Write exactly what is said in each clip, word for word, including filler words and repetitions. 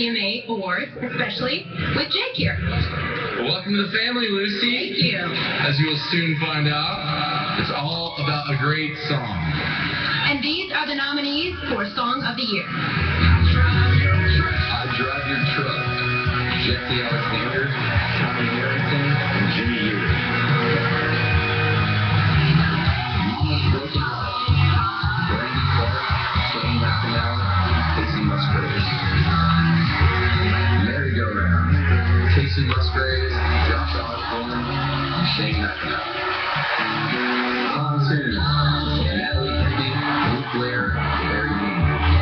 C M A Awards, especially with Jake here. Welcome to the family, Lucy. Thank you. As you will soon find out, it's all about a great song. And these are the nominees for Song of the Year. I Drive Your Truck, Jesse Alexander, Tommy Harrison, and Jimmy Ewing. Mama's Broken Heart, Brandy Clark, Shane McNally, Casey Musgraves. Merry-Go-Round, Casey Musgraves, Josh Osborne, and Shane McNally. Pontoon, Natalie Kennedy, Luke Blair, and Barry Dean.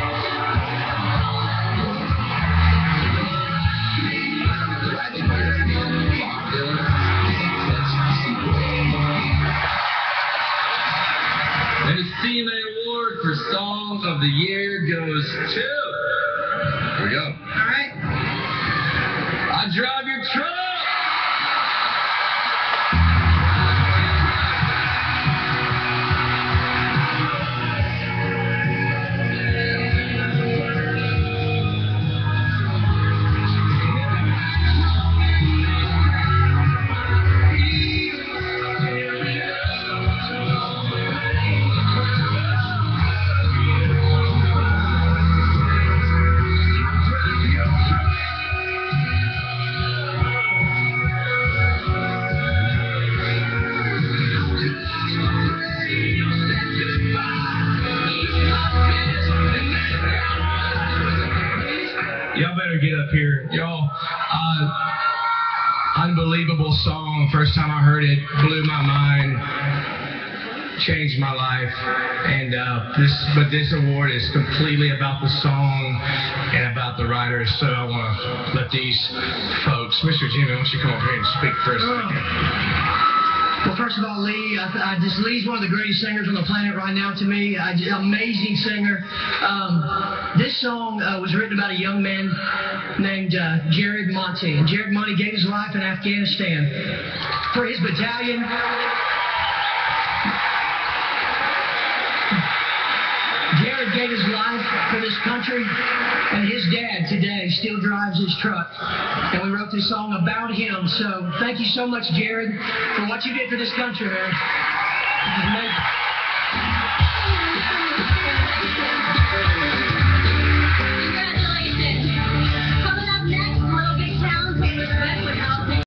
And the C M A Award for Song of the Year goes to... Here we go. All right. I Drive Your Truck! Y'all better get up here. Y'all, uh, unbelievable song. First time I heard it, blew my mind, changed my life. And uh, this, but this award is completely about the song and about the writers. So I want to let these folks, Mister Jimmy, why don't you come over here and speak for a second? Well, first of all, Lee, I, I just Lee's one of the greatest singers on the planet right now to me. I, amazing singer. Um, this song uh, was written about a young man named uh, Jared Monty. And Jared Monty gave his life in Afghanistan for his battalion. Jared gave his life for this country, and his dad today still drives his truck. And we wrote this song about him. So thank you so much, Jared, for what you did for this country, man. It was amazing.